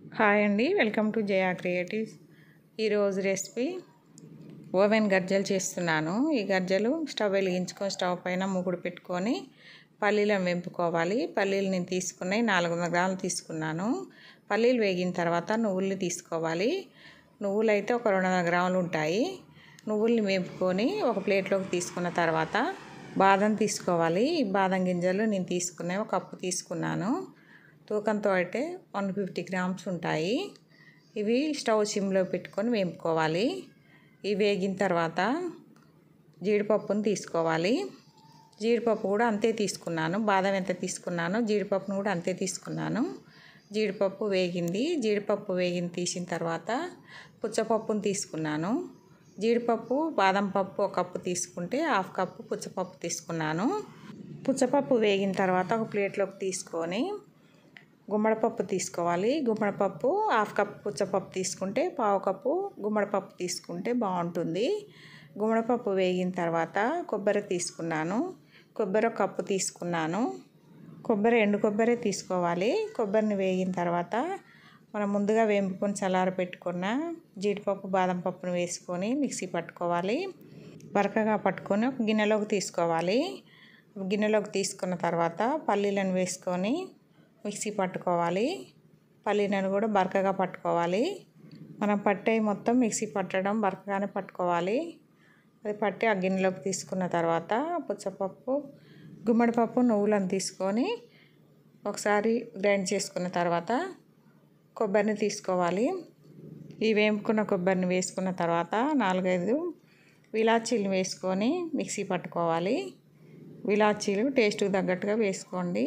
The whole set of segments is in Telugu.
హాయ్ అండి, వెల్కమ్ టు జయా క్రియేటివ్స్. ఈరోజు రెసిపీ ఓవెన్ గర్జలు చేస్తున్నాను. ఈ గర్జలు స్టవ్ వెలిగించుకొని స్టవ్ పైన మూకుడు పెట్టుకొని పల్లీలను వేపుకోవాలి. పల్లీలు నేను తీసుకున్నాయి 400 గ్రాములు తీసుకున్నాను. పల్లీలు వేగిన తర్వాత నువ్వుల్ని తీసుకోవాలి. నువ్వులు అయితే ఒక 200 గ్రాములు ఉంటాయి. నువ్వుల్ని వేపుకొని ఒక ప్లేట్లోకి తీసుకున్న తర్వాత బాదం తీసుకోవాలి. ఈ బాదం గింజలు నేను తీసుకున్నాయి, ఒక కప్పు తీసుకున్నాను. తూకంతో అయితే 150 గ్రామ్స్ ఉంటాయి. ఇవి స్టవ్ సిమ్లో పెట్టుకొని వేపుకోవాలి. ఇవి వేగిన తర్వాత జీడిపప్పును తీసుకోవాలి. జీడిపప్పు కూడా అంతే తీసుకున్నాను. బాదం ఎంత తీసుకున్నాను, జీడిపప్పును కూడా అంతే తీసుకున్నాను. జీడిపప్పు వేగింది. జీడిపప్పు తీసిన తర్వాత పుచ్చపప్పును తీసుకున్నాను. జీడిపప్పు బాదం పప్పు ఒక కప్పు తీసుకుంటే 1/2 కప్పు పుచ్చపప్పు తీసుకున్నాను. పుచ్చపప్పు వేగిన తర్వాత ఒక ప్లేట్లోకి తీసుకొని గుమ్మడిపప్పు తీసుకోవాలి. గుమ్మడిపప్పు 1/2 కప్పు పుచ్చపప్పు తీసుకుంటే 1/4 కప్పు గుమ్మడిపప్పు తీసుకుంటే బాగుంటుంది. గుమ్మడిపప్పు వేగిన తర్వాత కొబ్బరి తీసుకున్నాను. కొబ్బరి 1 కప్పు తీసుకున్నాను. ఎండు కొబ్బరి తీసుకోవాలి. కొబ్బరిని వేగిన తర్వాత మనం ముందుగా వేపుకొని చల్లార పెట్టుకున్న జీడిపప్పు బాదం పప్పును వేసుకొని మిక్సీ పట్టుకోవాలి. బరకగా పట్టుకొని ఒక గిన్నెలోకి తీసుకోవాలి. గిన్నెలోకి తీసుకున్న తర్వాత పల్లీలను వేసుకొని మిక్సీ పట్టుకోవాలి. పల్లీలను కూడా బరకగా పట్టుకోవాలి. మనం పట్టే మొత్తం మిక్సీ పట్టడం బరకగానే పట్టుకోవాలి. అది పట్టి ఆ గిన్నెలోకి తీసుకున్న తర్వాత పుచ్చపప్పు గుమ్మడిపప్పు నువ్వులను తీసుకొని ఒకసారి గ్రైండ్ చేసుకున్న తర్వాత కొబ్బరిని తీసుకోవాలి. ఈ వేపుకున్న కొబ్బరిని వేసుకున్న తర్వాత 4-5 ఇలాచీలు వేసుకొని మిక్సీ పట్టుకోవాలి. ఇలాచీలు టేస్ట్కి తగ్గట్టుగా వేసుకోండి.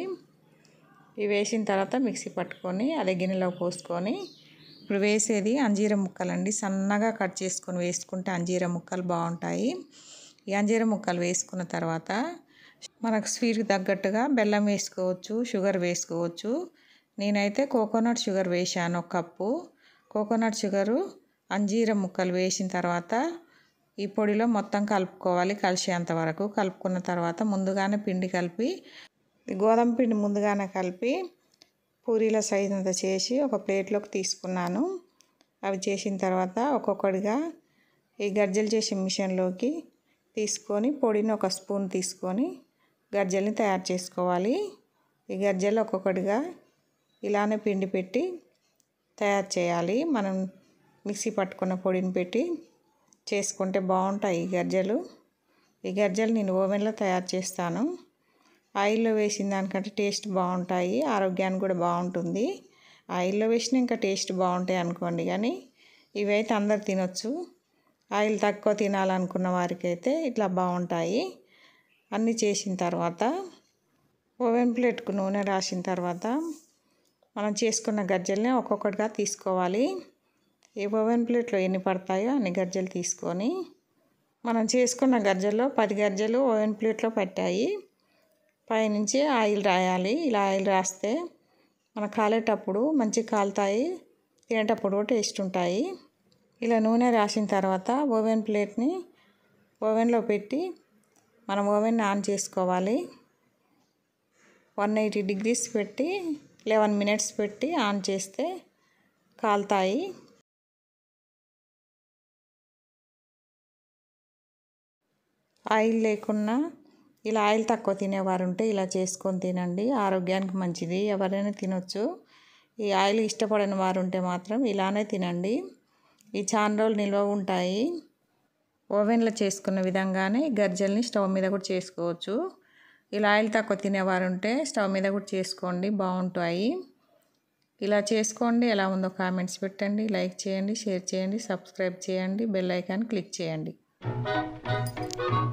ఇవి వేసిన తర్వాత మిక్సీ పట్టుకొని అదే గిన్నెలో పోసుకొని ఇప్పుడు వేసేది అంజీర ముక్కలండి. సన్నగా కట్ చేసుకొని వేసుకుంటే అంజీర ముక్కలు బాగుంటాయి. ఈ అంజీర ముక్కలు వేసుకున్న తర్వాత మనకు స్వీట్కి తగ్గట్టుగా బెల్లం వేసుకోవచ్చు, షుగర్ వేసుకోవచ్చు. నేనైతే కోకోనట్ షుగర్ వేసాను 1 కప్పు. కోకోనట్ షుగరు అంజీర ముక్కలు వేసిన తర్వాత ఈ పొడిలో మొత్తం కలుపుకోవాలి. కలిసేంత వరకు కలుపుకున్న తర్వాత ముందుగానే పిండి కలిపి గోధుమ పిండి ముందుగానే కలిపి పూరీల సైజ్ అంతా చేసి ఒక ప్లేట్లోకి తీసుకున్నాను. అవి చేసిన తర్వాత ఒక్కొక్కటిగా ఈ గర్జలు చేసే మిషన్లోకి తీసుకొని పొడిని 1 స్పూన్ తీసుకొని గర్జల్ని తయారు చేసుకోవాలి. ఈ గర్జలు ఒక్కొక్కటిగా ఇలానే పిండి పెట్టి తయారు చేయాలి. మనం మిక్సీ పట్టుకున్న పొడిని పెట్టి చేసుకుంటే బాగుంటాయి ఈ గర్జలు. ఈ గర్జలు నేను ఓవెన్లో తయారు చేస్తాను. ఆయిల్లో వేసిన దానికంటే టేస్ట్ బాగుంటాయి, ఆరోగ్యానికి కూడా బాగుంటుంది. ఆయిల్లో వేసిన ఇంకా టేస్ట్ బాగుంటాయి అనుకోండి, కానీ ఇవైతే అందరు తినొచ్చు. ఆయిల్ తక్కువ తినాలనుకున్న వారికి అయితే ఇట్లా బాగుంటాయి. అన్నీ చేసిన తర్వాత ఓవెన్ ప్లేట్కు నూనె రాసిన తర్వాత మనం చేసుకున్న గర్జల్ని ఒక్కొక్కటిగా తీసుకోవాలి. ఈ ఓవెన్ ప్లేట్లో ఎన్ని పడతాయో అన్ని గర్జలు తీసుకొని మనం చేసుకున్న గర్జల్లో 10 గర్జలు ఓవెన్ ప్లేట్లో పట్టాయి. పైనుంచి ఆయిల్ రాయాలి. ఇలా ఆయిల్ రాస్తే మన కాలేటప్పుడు మంచిగా కాలుతాయి, తినేటప్పుడు టేస్ట్ ఉంటాయి. ఇలా నూనె రాసిన తర్వాత ఓవెన్ ప్లేట్ని ఓవెన్లో పెట్టి మనం ఓవెన్ ఆన్ చేసుకోవాలి. 180 డిగ్రీస్ పెట్టి 11 మినిట్స్ పెట్టి ఆన్ చేస్తే కాలుతాయి. ఆయిల్ లేకున్నా ఇలా ఆయిల్ తక్కువ తినేవారు ఉంటే ఇలా చేసుకొని తినండి, ఆరోగ్యానికి మంచిది. ఎవరైనా తినొచ్చు. ఈ ఆయిల్ ఇష్టపడని వారు ఉంటే మాత్రం ఇలానే తినండి. ఈ చాలా రోజులు నిల్వ ఉంటాయి. ఓవెన్లో చేసుకున్న విధంగానే గర్జల్ని స్టవ్ మీద కూడా చేసుకోవచ్చు. ఇలా ఆయిల్ తక్కువ తినేవారు ఉంటే స్టవ్ మీద కూడా చేసుకోండి, బాగుంటాయి. ఇలా చేసుకోండి. ఎలా ఉందో కామెంట్స్ పెట్టండి, లైక్ చేయండి, షేర్ చేయండి, సబ్స్క్రైబ్ చేయండి, బెల్ ఐకాన్ క్లిక్ చేయండి.